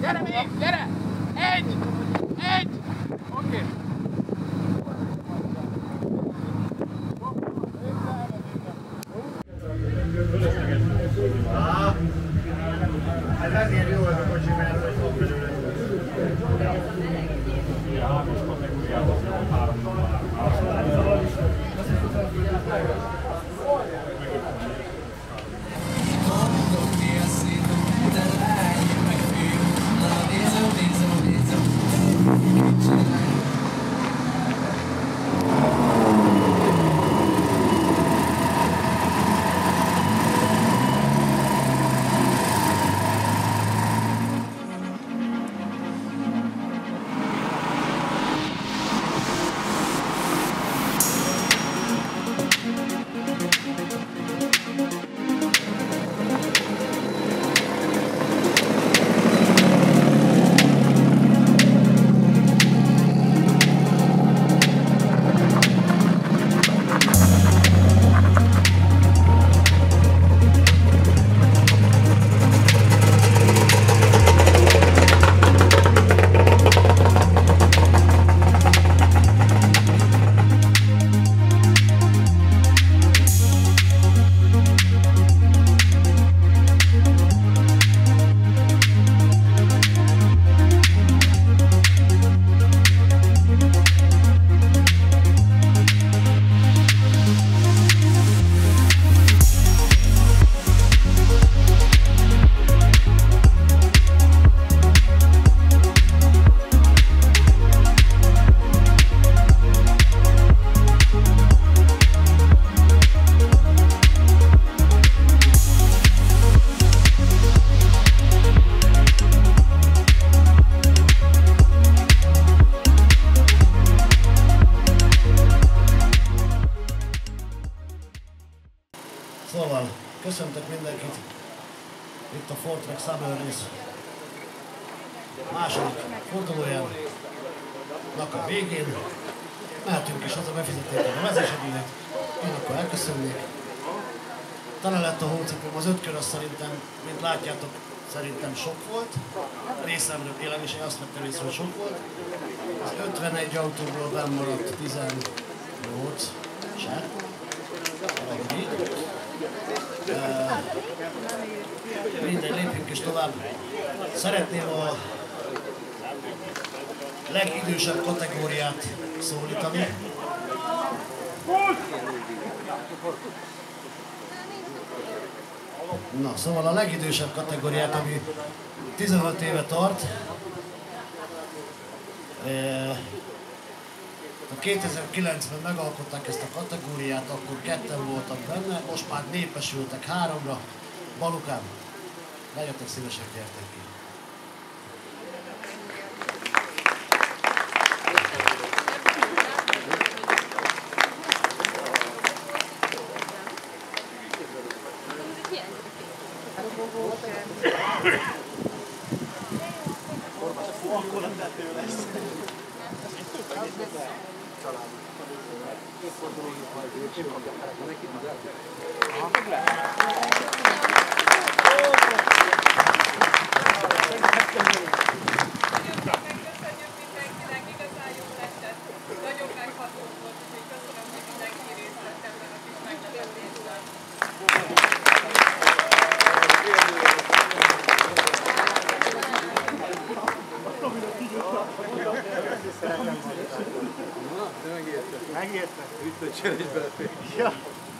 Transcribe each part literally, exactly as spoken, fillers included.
Gyere még, gyere! Egy! Egy! Oké. Ez azért jó ez a kocsi, mert hogy fog belőle. Szóval, köszöntök mindenkit itt a Ford Track Summer Race második fordulójának a végén. Mehetünk is haza, befizették a vezésedőnek, én akkor elköszönnék. Tele lett a hócipőm, az öt kör az szerintem, mint látjátok, szerintem sok volt. Részemről élem is, én azt vettem észre, hogy sok volt. Az ötvenegy autóból benn maradt tizennyolc se. Valahogy így. Uh, mindegy, lépjünk is tovább. Szeretném a legidősebb kategóriát szólítani. Na, szóval a legidősebb kategóriát, ami tizenöt éve tart. Uh, kétezer-kilencben megalkották ezt a kategóriát, akkor ketten voltak benne, most már népesültek háromra. Balukám, legyetek szívesek, gyertek ki! Akkor nem tettő lesz. Megérte? Ütött cserésbe lett. Ja.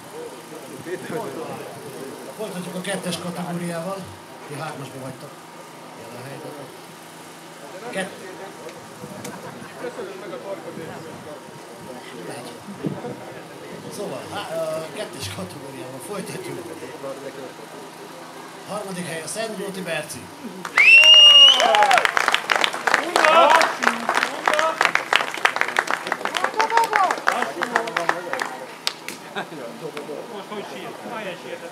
Folytatjuk a kettes kategóriával. Ti hármasba vagytok. Jelen helyben. Kett... Köszönöm meg a torkodét. Megy. Szóval, a kettes kategóriával folytatjuk. Harmadik hely a Szentgróti Berci. Most hogy sírt? Milyen sírtett?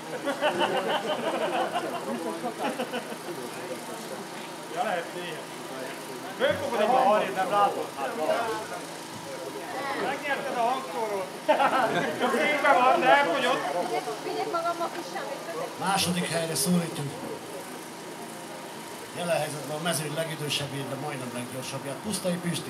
Ja, lehet néha. Fölfogod a balhét, nem látod? Megnyerted a hangszórót. Csak félben van, de elfogyott. Második helyre szólítjuk Jelen helyzetben a mezőny legidősebbjét, de majdnem leggyorsabbját, Pusztai Pisti.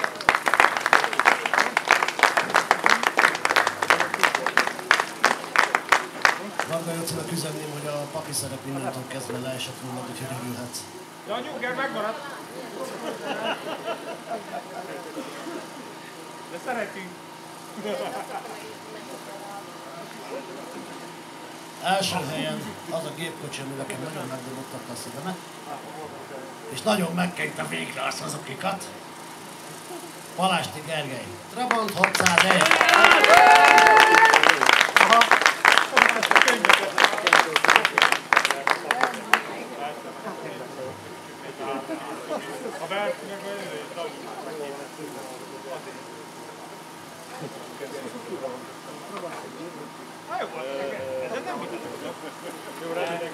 Varga Jócinak üzenném, hogy a papi szerep mindentől kezdve leesett volna, úgyhogy örülhetsz. Ja, a nyugger megmaradt. De szeretünk. Első helyen az a gépkocsi, ami nekem nagyon megdobogtatta a szívemet, és nagyon megkente végre azt azokikat. Palásti Gergely, Trabant hatszázegy. A versenynek vagy hát jó volt, ez nem mutatott. Jó, rájönnek.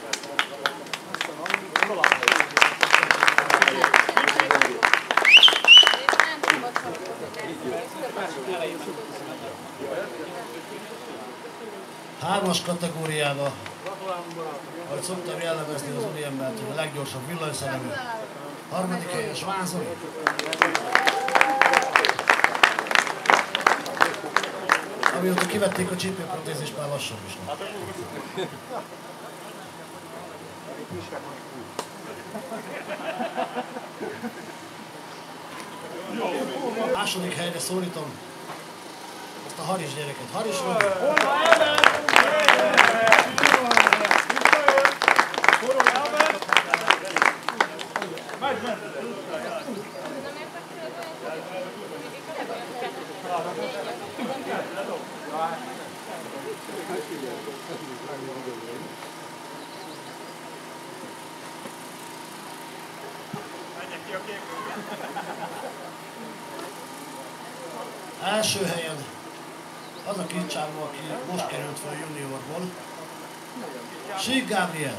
Hármas kategóriába, ahogy szoktam jellemezni az úriembert, hogy a leggyorsabb villanyszerelő. Harmadik helyen Sván Zoli. Amióta kivették a csípőprotézist, már lassabb is lett. Második helyre szólítom azt a Haris gyereket. Haris Robi. Első helyen az a kincsávó, aki most került fel juniorból, Sík Gábriel.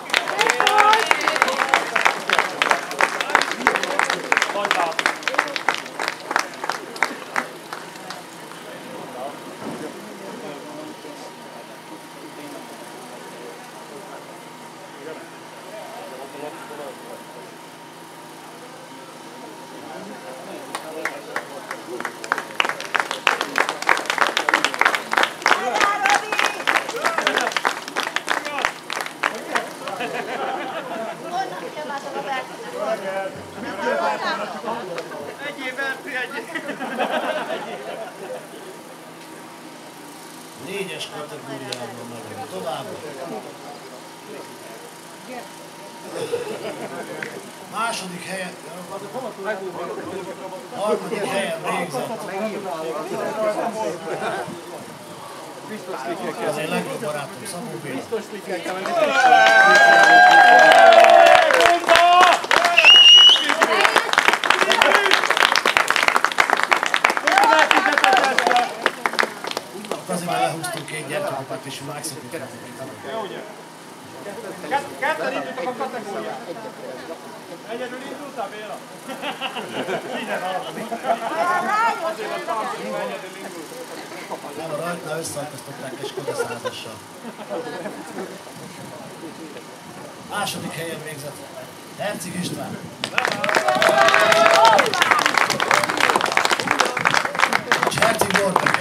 Négyes kategóriában megyünk tovább. Második helyen, harmadik helyen végzett. Az egy legjobb barátom, Szabó Béla. Azért már lehúztunk két gyertyakopát és megszokítottuk egy Jó, ugye? Ketten indultak a kategóriát. Egyedül indultál, Béla? Minden harmadik. Azért a tartalomban egyedül indult. Nem, a rajtnál összeakasztották egy Skoda százassal. Második helyen végzett Herceg István. És Herceg Norberg.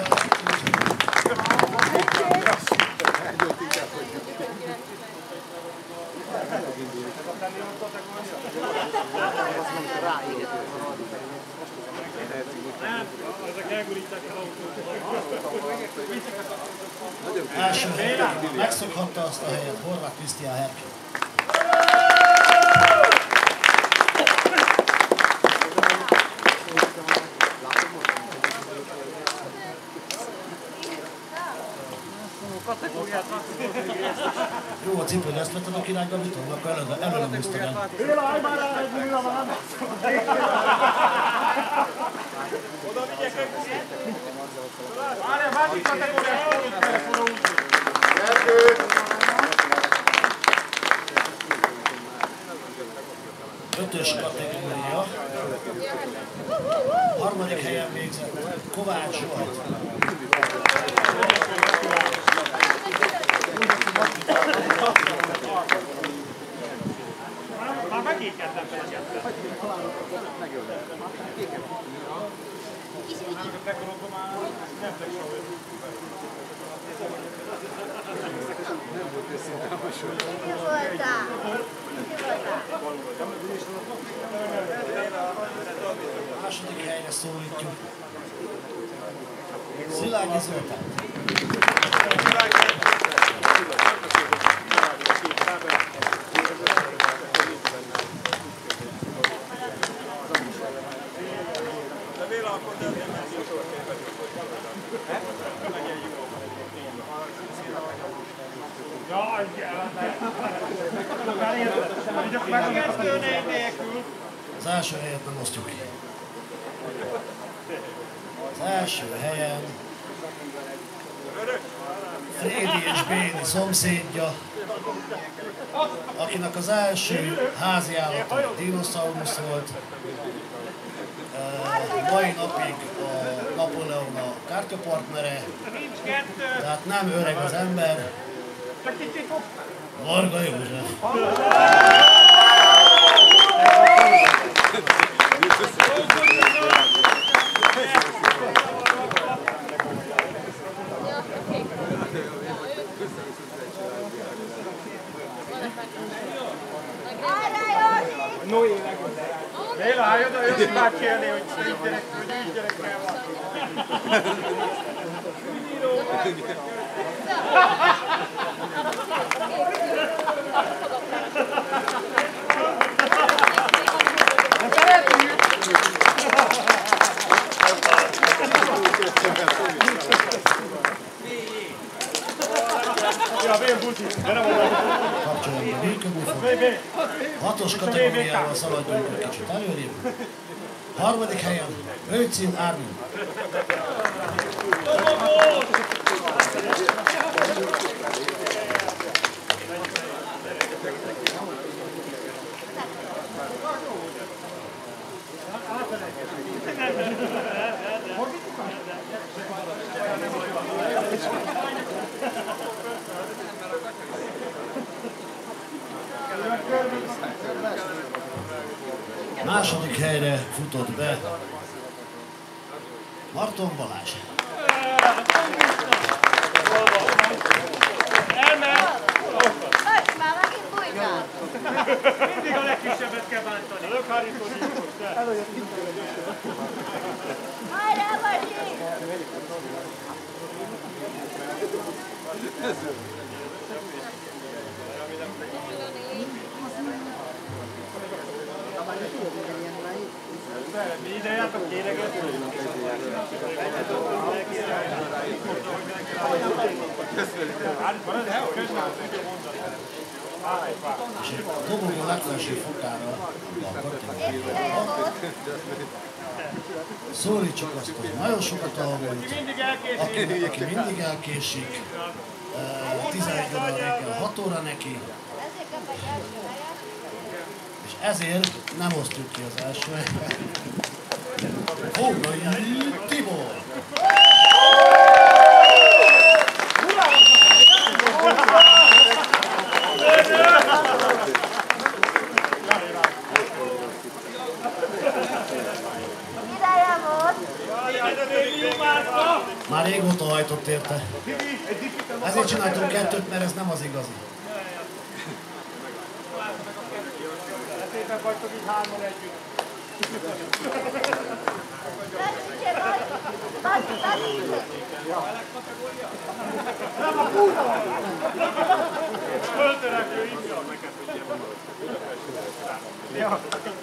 Ezek elgurítják az autót. Első helyen megszokhatta azt a helyet Horváth Krisztián Herke. Jó a cipő, de ezt vetted a király Gaviton, akkor előre, előre húztad el. Béla, állj már rá, egy nulla van! Oda vigyek egy kicsit! Várjál, másik kategóriát fordult fel, forró. Ötös kategória. Harmadik helyen végzett Kovács Zsolt. Már kéket nem felegyeztem. Megkorodom már, nem tök sok. Mi voltál? Mi voltál? Második helyre szólítjuk Szilágyi Zoltán. Jaj, Az első helyet nem osztjuk ki. Az első helyen Frédi és Béni szomszédja, akinek az első házi állata dinoszaurusz volt. Mai napig a Napóleon a kártyapartnere, tehát nem öreg az ember. Varga József. Noé legjobb. Béla, hát jön, jön már kérni, hogy így gyerek, hogy így gyerekkel van. Ja, vén buci, de nem oda. Kapcsolatban működni fog. Hatos kategóriával szaladjunk egy kicsit előrébb. Harmadik helyen Rőcin Ármin. Második helyre futott be Marton Balázs. Már megint bújtál. Mindig a legkisebbet kell bántani. Lökhárító gyilkos, te. Hajrá, Marti! Mi ide jártok kéregetni? És a dobogó legfelső fokára szólítsuk azt, hogy nagyon sokat alvult, aki, aki mindig elkésik, tizenegy óra reggel hat óra neki, Ezért kap egy első helyet. és ezért nem osztjuk ki az első helyet. Hógai Tibor! Ideje volt. Már régóta hajtott érte. Ezért csináltunk kettőt, mert ez nem az igazi. Szépen vagytok így hárman együtt. Lassítsél, Marti! Marti, lassítsél! Nem a kurva! Földörekő izzal neked, hogy ilyen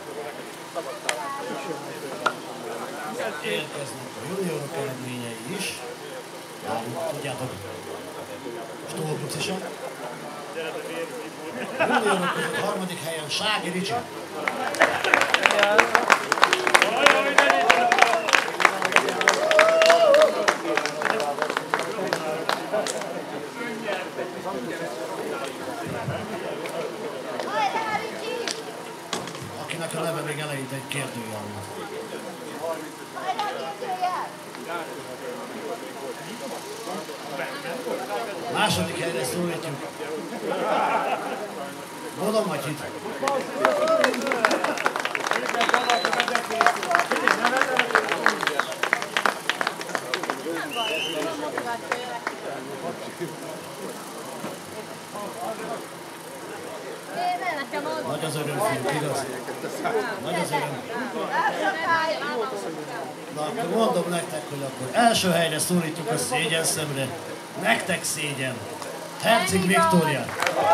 Érkeznek a juniorok eredményei is. Nálunk, tudjátok, stólpucisan. Juniorok között harmadik helyen Sági Ricsi. Hajrá, Ricsi! Akinek a neve még eleinte egy kérdőjel volt. Hajrá, kérdőjel! Második helyre szólítjuk Elfogadom, Matyit. Nagy az öröm, fiúk, igaz? Nagy az öröm. Na akkor mondom nektek, hogy akkor első helyre szólítjuk a szégyen szemre. Nektek szégyen. Herceg Viktória.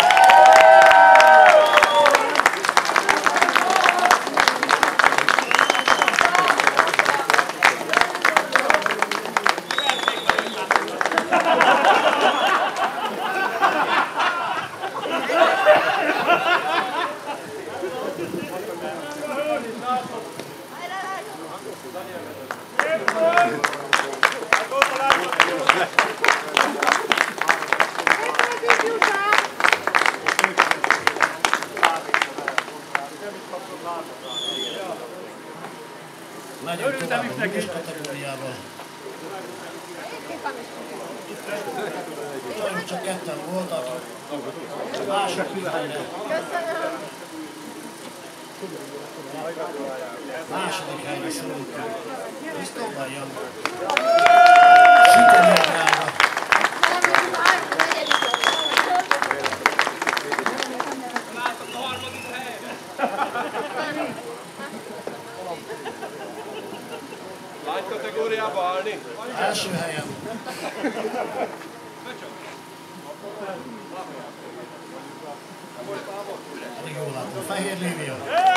Megyünk tovább a hús kategóriával. Sajnos csak ketten voltak. Második helyre. Második helyre szólítunk. Krisztófán jön. Sikerélnálva. Lány kategóriába állni? Első helyen. Elég jól látom. Fehér Lívia.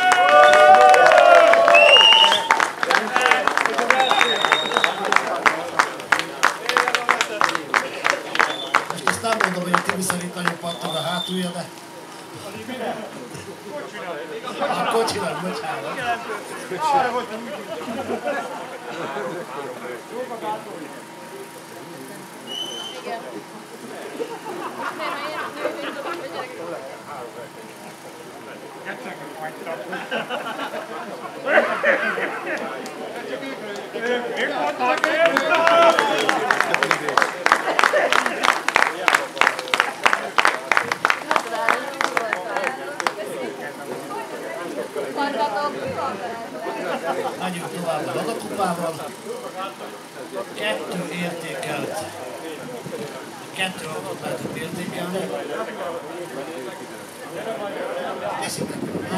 Most ezt nem mondom, hogy a Tibi szerint nagyon pattog a hátulja, de... A kocsinak, bocsánat. Megyünk tovább a Ladakupával. Kettő értékelt. Kettő autót lehetett értékelni. Nézzétek,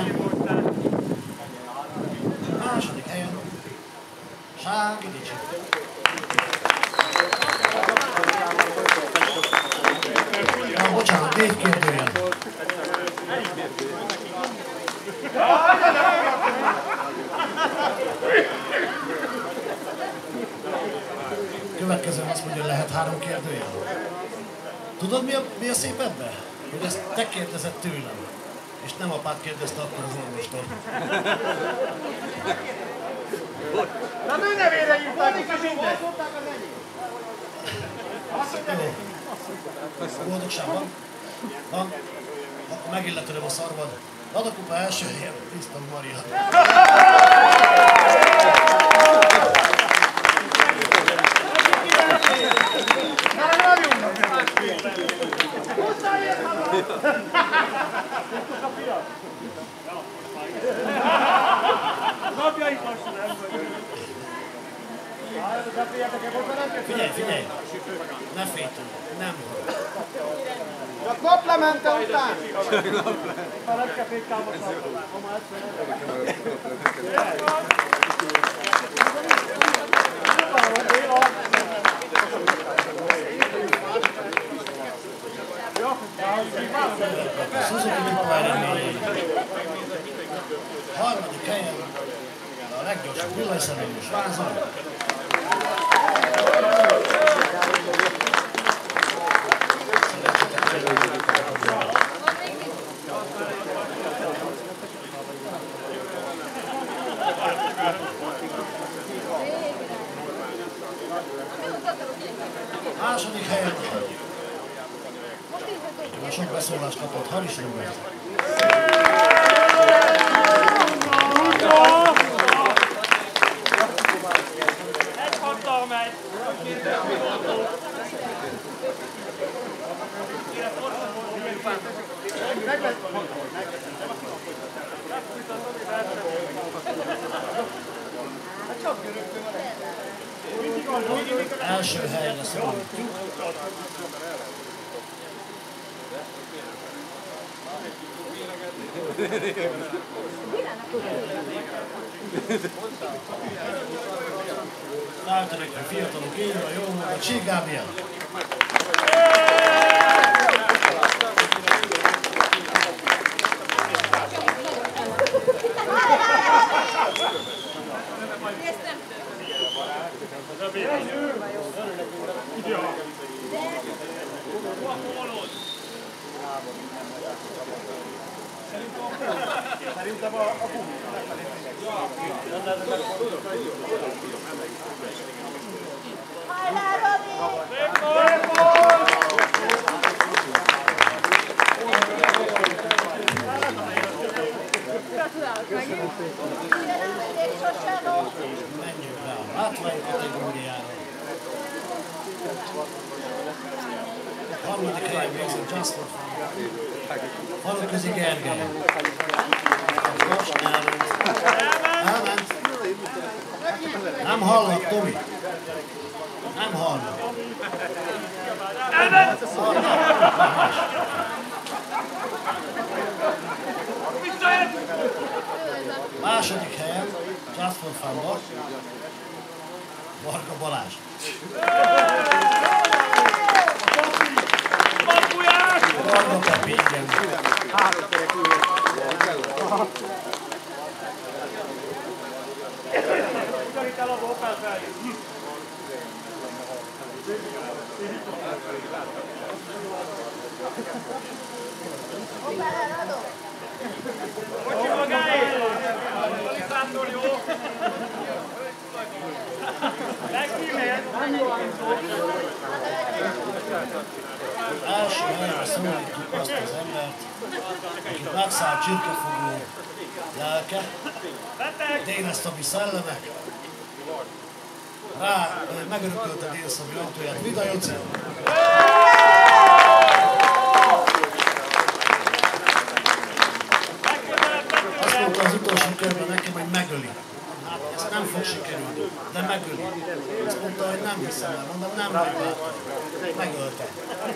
második helyen Sági Dicsi. Na, bocsánat, négy kérdőjel. Következően azt mondja, hogy lehet három kérdőjel. Tudod, mi a, mi a szép ebben? Hogy ezt te kérdezed tőlem, és nem apád kérdezte akkor az orvostól. Na ő nevére írták is mindent! Jó. Boldogság van? Van? Akkor megilletődöm a szarvad. Ladakupa első helyen, Krisztán Maria. Figyelj, figyelj! Ne féltünk, nem. Csak naplemente után! Ha nem kell féktámat Suzuki Mikvár reményei. Harmadik helyen a leggyorsabb villanyszerelős vázon. Második helyen a sok beszólást kapott Haris Robert. Egy hattal megy! Meg lesz! Első helyre szólítjuk. Általában a fiatalok élve, jó módon, Csík Gábriel. Szerintem a Hajrá, Robi! Menjünk rá a látvány kategóriára. Harmadik helyen végzett Just for Fun. Faluközi Gergely. Kas elment. Elment. Nem hallak, Tomi. Nem hallak. Elment! Második helyen Just for Fun-ban Varga Balázs. Varga Pepi, igen. három kerek ülő. Itt el az Opel felé. Opel eladó! Kocsi magáért! Kiszámtól jó! Legkimér! Első helyre szólítjuk azt az embert, akit megszállt csirkefogó lelke, Dénes-Szabi szelleme, rá megörökölte Dénes-Szabi autóját. Vida Jóci! Azt mondta az utolsó körben nekem, hogy megöli. Hát ez nem fog sikerülni, de megöli. Azt mondta, hogy nem hiszem el, mondom, nem vagy bátor. Megölte.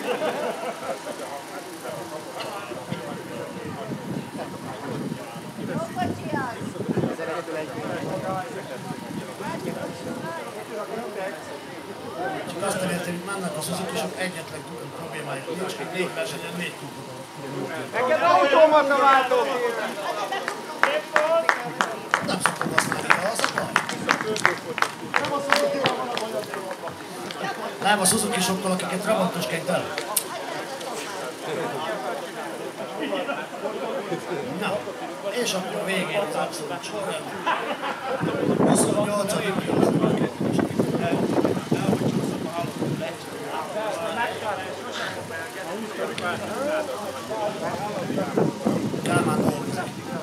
Jó kocsi az! Csak azt elérte, hogy mennek a Suzuki-sok, egyetlen problémájuk nincs, hogy négy versenyen négy kupot. Neked automata váltó! Nem szoktam használni, de az a baj. Nem a Suzuki-sokkal, akiket Trabantos kengt el. Na, és akkor végén az abszolút sorrend. huszonnyolcadik Kálmán dolgozik.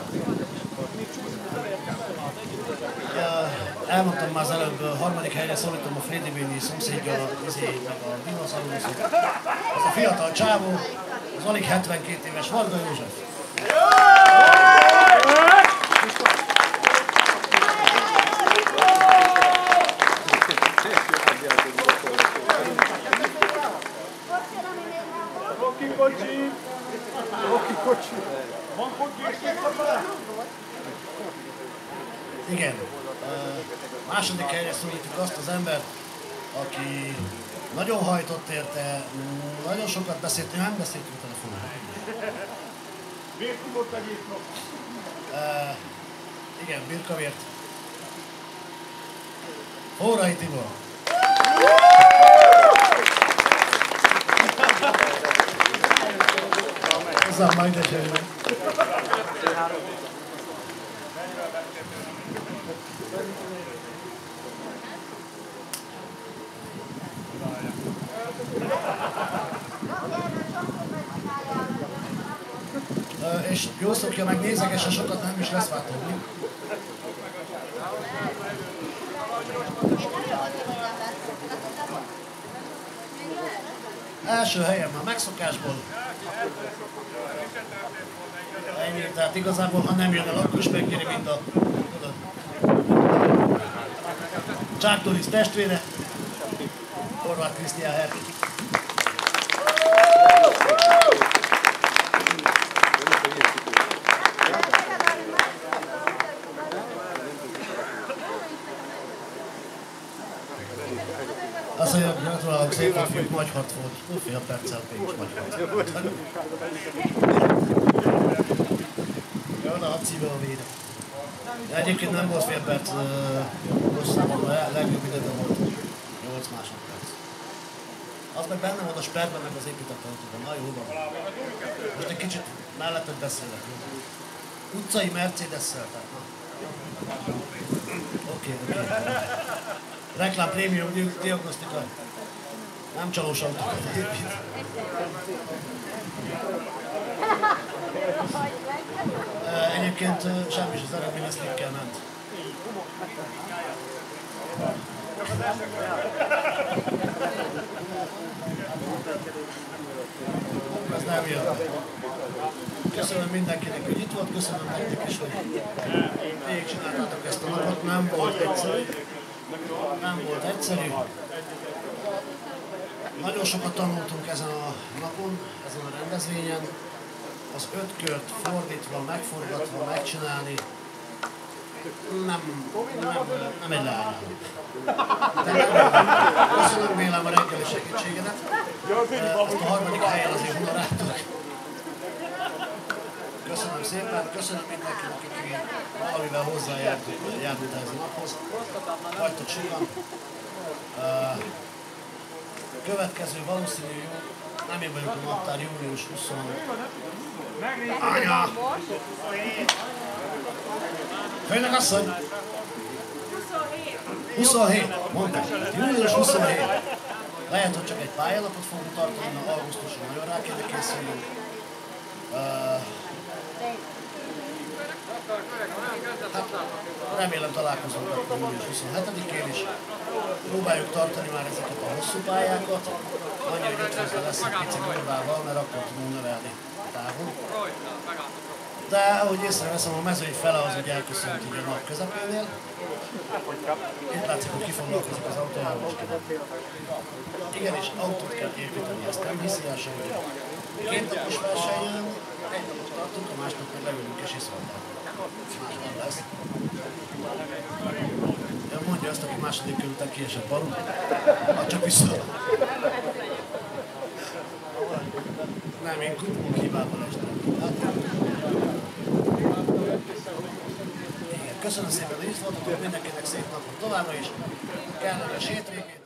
Elmondtam már az előbb, a harmadik helyre szólítom a Frédi Béni szomszédja, izé, meg a dinoszauruszot. Ez a fiatal csávó, az alig hetvenkét éves Varga József. Rocky kocsi! Rocky kocsi! Van kocsi? Igen. Második helyre szólítjuk azt az embert, aki nagyon hajtott érte, nagyon sokat beszélt, nem beszéltünk telefonon. Miért tudott egész nap? Uh, igen, birkavért. Órai Tibor. Hozzám majd esélyben. Uh, és jó szokja meg, nézegesse sokat, nem is lesz váltódni. Első helyen már megszokásból. Ennyi, tehát igazából, ha nem jön el, akkor is megkéri mind a Csáktorisz testvére. Horváth Krisztián Herk. Azt mondja, gratulálok szépen, fiúk, nagy harc volt. Fél perccel pénz, nagy harc volt. Jön a címe a véde. De egyébként nem volt fél perc hosszában, a legjobb időben volt nyolc másodperc. Az meg benne van a sperben, meg az épített autóban. Na jó van. Most egy kicsit melletted beszélek. Utcai Mercedes-szel, tehát na. Oké, okay, oké. Okay. Reklám prémium diagnosztika. Nem csalós autókat épít. Egyébként semmi is az eredmény, ez kikkel ment. Ez nem jön. Köszönöm mindenkinek, hogy itt volt, köszönöm nektek is, hogy végigcsináltátok ezt a napot. Nem volt egyszerű. Nem volt egyszerű. Nagyon sokat tanultunk ezen a napon, ezen a rendezvényen. Az öt kört fordítva, megforgatva, megcsinálni nem, nem, nem egy leállás. Köszönöm Bélám a reggeli segítségedet. Azt a harmadik helyen azért honoráltuk. Köszönöm szépen, köszönöm mindenkinek, aki valamivel hozzájárult ehhez a naphoz. Vagytok sokan. Következő valószínű jó, nem én vagyok a naptár, július huszonötödike. Anya! Főnök asszony! huszonhét, mondták. július huszonhét. Lehet, hogy csak egy pályalapot fogunk tartani, mert augusztusra nagyon rá kéne készülni. Uh, hát, remélem találkozunk a július huszonhetedikén is. Próbáljuk tartani már ezeket a hosszú pályákat. Annyi, hogy ötvözve lesz egy pici gombával, mert akkor tudunk növelni távon. De ahogy észreveszem, a mezőny fele az, hogy elköszönt így a nap közepénél. Itt látszik, hogy kifoglalkozik az autójával. Igenis, autót kell építeni, ezt nem hiszi el senki. Két napos versenyen, egy napot tartunk, a másnap meg leülünk és iszunk. Más nem lesz. Ja, mondja azt, aki második kör után kiesett balul. Hát csak vissza. Nem, én kupunk hibában estem. Hát, köszönöm szépen, hogy itt voltatok, mindenkinek szép napot továbbra is. Kellemes hétvégét.